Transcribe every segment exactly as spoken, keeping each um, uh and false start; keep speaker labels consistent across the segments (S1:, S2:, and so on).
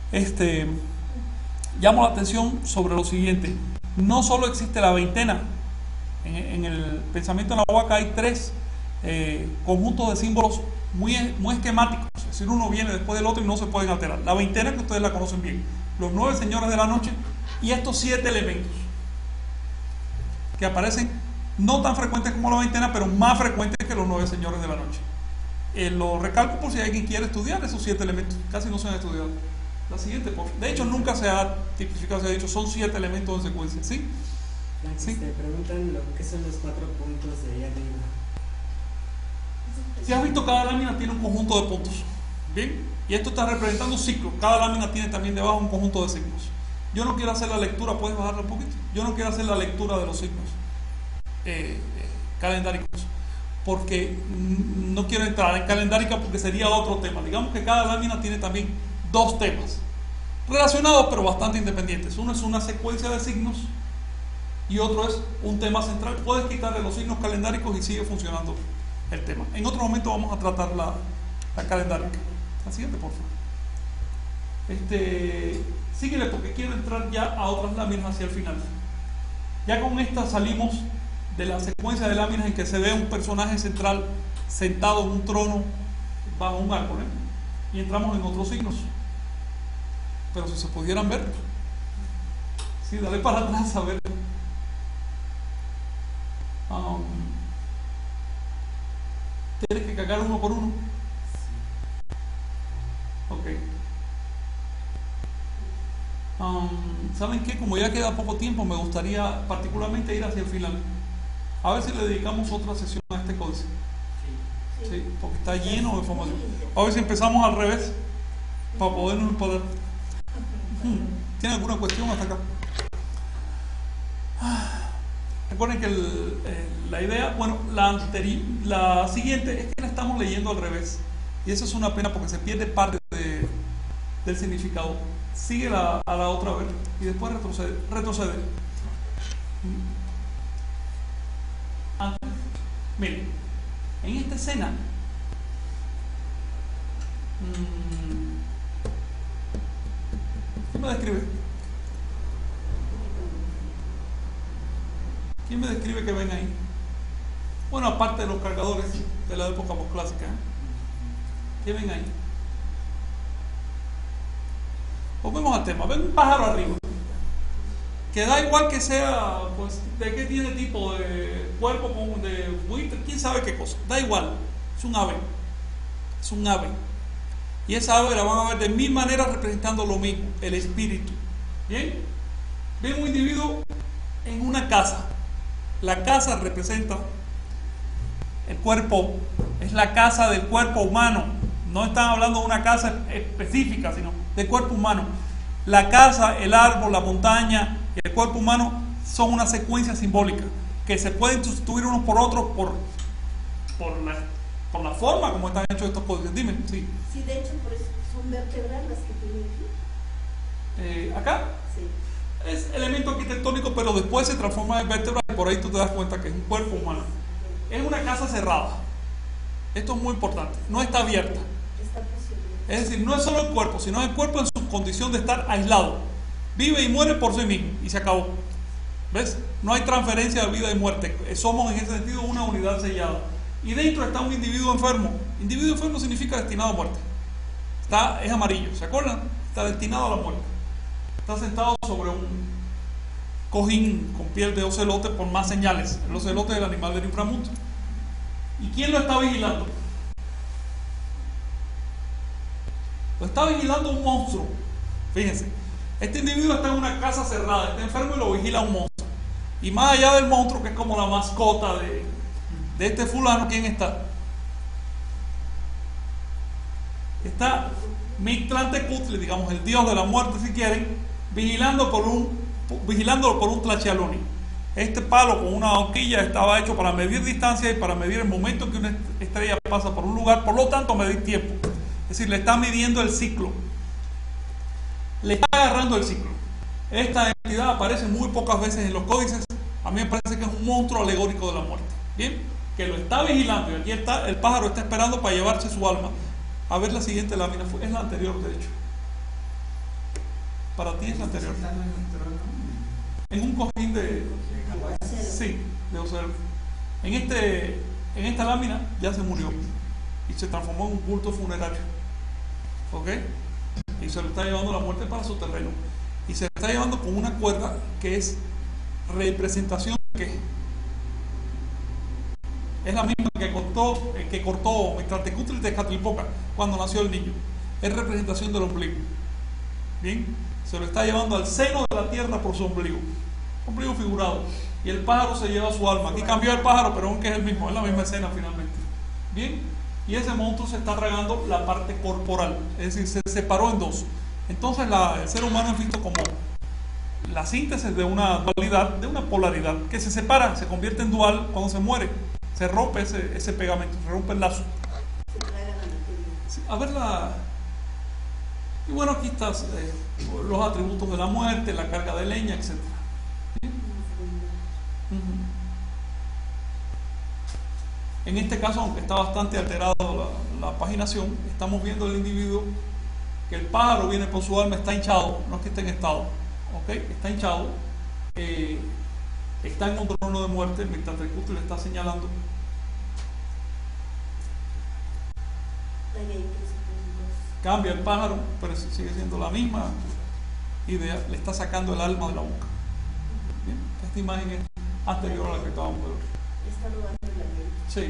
S1: Este, llamo la atención sobre lo siguiente. No solo existe la veintena. En, en el pensamiento de la Huaca hay tres eh, conjuntos de símbolos muy, muy esquemáticos. Es decir, uno viene después del otro y no se pueden alterar. La veintena, que ustedes la conocen bien. Los nueve señores de la noche y estos siete elementos que aparecen no tan frecuentes como la veintena, pero más frecuentes que los nueve señores de la noche. Eh, lo recalco por si hay quien quiere estudiar esos siete elementos. Casi no se han estudiado. La siguiente, por favor. De hecho, nunca se ha tipificado, se ha dicho, son siete elementos en secuencia. ¿Sí?
S2: ¿Sí? Te preguntan lo que son los cuatro puntos de ahí arriba.
S1: Si has visto, cada lámina tiene un conjunto de puntos. ¿Bien? Y esto está representando ciclos. Cada lámina tiene también debajo un conjunto de signos. Yo no quiero hacer la lectura, ¿puedes bajarla un poquito? Yo no quiero hacer la lectura de los signos eh, eh, calendáricos, porque no quiero entrar en calendárica porque sería otro tema. Digamos que cada lámina tiene también dos temas relacionados pero bastante independientes. Uno es una secuencia de signos y otro es un tema central. Puedes quitarle los signos calendáricos y sigue funcionando el tema. En otro momento vamos a tratar la, la calendárica. La siguiente, por favor. Este, síguele porque quiero entrar ya a otras láminas hacia el final. Ya con esta salimos de la secuencia de láminas en que se ve un personaje central sentado en un trono bajo un árbol, ¿eh? Y entramos en otros signos. Pero si se pudieran ver, sí, dale para atrás a ver. Um, Tienes que cagar uno por uno. Ok. Um, ¿Saben qué? Como ya queda poco tiempo, me gustaría particularmente ir hacia el final. A ver si le dedicamos otra sesión a este códice. Sí, sí, porque está lleno de información. A ver si empezamos al revés para podernos poder. ¿Tiene alguna cuestión hasta acá? Recuerden que el, eh, la idea, bueno, la, anteri la siguiente es que la estamos leyendo al revés. Y eso es una pena porque se pierde parte de, del significado. Sigue la, a la otra vez y después retrocede. retrocede. Ah, miren, en esta escena, mmm, ¿quién me describe? ¿Quién me describe que ven ahí? Bueno, aparte de los cargadores de la época posclásica, ¿eh? ¿Qué ven ahí? Volvemos al tema. Ven un pájaro arriba, que da igual que sea, pues, de qué tiene tipo de cuerpo, como de buitre, quién sabe qué cosa, da igual, es un ave, es un ave. Y esa ave la van a ver de mil maneras representando lo mismo, el espíritu. ¿Bien? Ven un individuo en una casa. La casa representa el cuerpo, es la casa del cuerpo humano. No están hablando de una casa específica, sino del cuerpo humano. La casa, el árbol, la montaña y el cuerpo humano son una secuencia simbólica que se pueden sustituir unos por otros por, por, la, por la forma como están hechos estos códices. Dime, sí.
S3: Sí, de hecho, por eso son vértebras las que tienen aquí.
S1: Eh, ¿Acá?
S3: Sí.
S1: Es elemento arquitectónico, pero después se transforma en vértebra y por ahí tú te das cuenta que es un cuerpo humano. Es una casa cerrada. Esto es muy importante. No está abierta.
S3: Está posible.
S1: Es decir, no es solo el cuerpo, sino el cuerpo en su condición de estar aislado. Vive y muere por sí mismo y se acabó. ¿Ves? No hay transferencia de vida y muerte. Somos en ese sentido una unidad sellada. Y dentro está un individuo enfermo. Individuo enfermo significa destinado a muerte. Está, es amarillo, ¿se acuerdan? Está destinado a la muerte. Está sentado sobre un cojín con piel de ocelote por más señales. El ocelote es el animal del inframundo. ¿Y quién lo está vigilando? Lo está vigilando un monstruo. Fíjense, este individuo está en una casa cerrada, está enfermo y lo vigila un monstruo. Y más allá del monstruo, que es como la mascota de, de este fulano, ¿quién está? Está Mictlantecutli, digamos el dios de la muerte si quieren, vigilando por un, vigilándolo por un tlachialoni. Este palo con una horquilla estaba hecho para medir distancia y para medir el momento en que una estrella pasa por un lugar, por lo tanto medir tiempo. Es decir, le está midiendo el ciclo. Le está agarrando el ciclo. Esta entidad aparece muy pocas veces en los códices. A mí me parece que es un monstruo alegórico de la muerte. Bien, que lo está vigilando. Y aquí está, el pájaro está esperando para llevarse su alma. A ver la siguiente lámina, es la anterior de hecho. Para ti es la anterior. En un cojín de... Sí, de ocero. En, este, en esta lámina ya se murió y se transformó en un culto funerario. ¿Ok? Y se lo está llevando la muerte para su terreno. Y se lo está llevando con una cuerda que es representación de qué. Es la misma que cortó, que cortó Mictlantecutli y Tezcatlipoca cuando nació el niño. Es representación del ombligo. Bien, se lo está llevando al seno de la tierra por su ombligo. Ombligo figurado. Y el pájaro se lleva su alma. Aquí cambió el pájaro, pero aunque es el mismo, es la misma escena finalmente. Bien, y ese monstruo se está tragando la parte corporal, es decir, se separó en dos. Entonces la, el ser humano es visto como la síntesis de una dualidad, de una polaridad, que se separa, se convierte en dual cuando se muere. Se rompe ese, ese pegamento, se rompe el lazo.
S3: Se traga la materia.
S1: Sí, a ver la... Y bueno, aquí están eh, los atributos de la muerte, la carga de leña, etcétera. Uh-huh. En este caso, aunque está bastante alterada la, la paginación, estamos viendo el individuo que el pájaro viene por su alma, está hinchado, no es que esté en estado, ¿ok? Está hinchado, eh, está en un trono de muerte, el Mictlantecutli le está señalando. Cambia el pájaro, pero sigue siendo la misma idea, le está sacando el alma de la boca. ¿Bien? Esta imagen es anterior a la que acabamos de ver.
S3: Está robando la ley.
S1: Sí.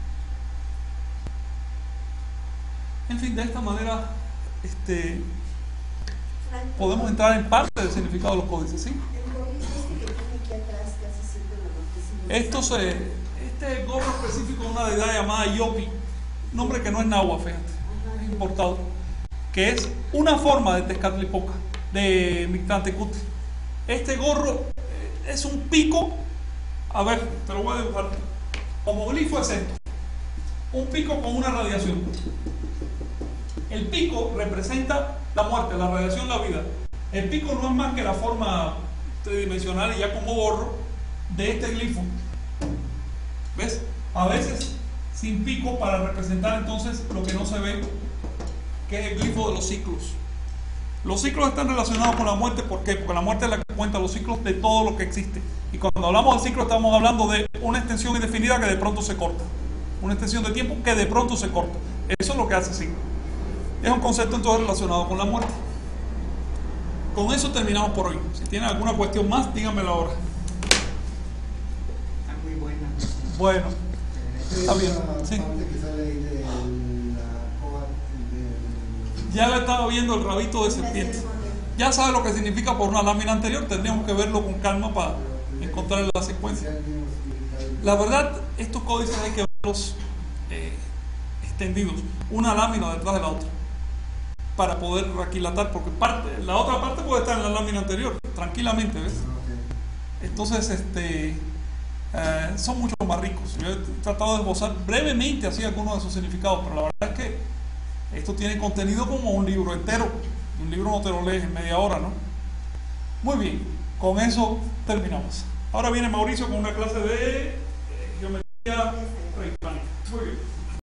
S1: En fin, de esta manera este, podemos entrar en parte del significado de los códices, ¿sí?
S3: El gorrito este que tiene aquí atrás casi siempre lo que
S1: Esto se, este gorro específico de una deidad llamada Yopi, nombre que no es náhuatl, fíjate, es importado, que es una forma de Tezcatlipoca, de Mictlantecutli. Este gorro es un pico, a ver, te lo voy a dibujar, como glifo es esto, un pico con una radiación. El pico representa la muerte, la radiación, la vida. El pico no es más que la forma tridimensional y ya como gorro de este glifo. ¿Ves? A veces sin pico para representar entonces lo que no se ve, que es el glifo de los ciclos. Los ciclos están relacionados con la muerte, ¿por qué? Porque la muerte es la que cuenta los ciclos de todo lo que existe. Y cuando hablamos de ciclo estamos hablando de una extensión indefinida que de pronto se corta. Una extensión de tiempo que de pronto se corta. Eso es lo que hace ciclo. Es un concepto entonces relacionado con la muerte. Con eso terminamos por hoy. Si tienen alguna cuestión más, díganmelo ahora.
S2: Está muy buena.
S1: Bueno, está bien. Sí. Ya le estaba viendo el rabito de serpiente. Ya sabe lo que significa por una lámina anterior. Tendríamos que verlo con calma para encontrar la secuencia. La verdad, estos códices hay que verlos eh, extendidos, una lámina detrás de la otra, para poder aquilatar, porque parte, la otra parte puede estar en la lámina anterior, tranquilamente, ¿ves? Entonces, este, eh, son mucho más ricos. Yo he tratado de esbozar brevemente así algunos de sus significados, pero la verdad es que esto tiene contenido como un libro entero. Un libro no te lo lees en media hora, ¿no? Muy bien, con eso terminamos. Ahora viene Mauricio con una clase de eh, geometría prehispánica. Muy bien.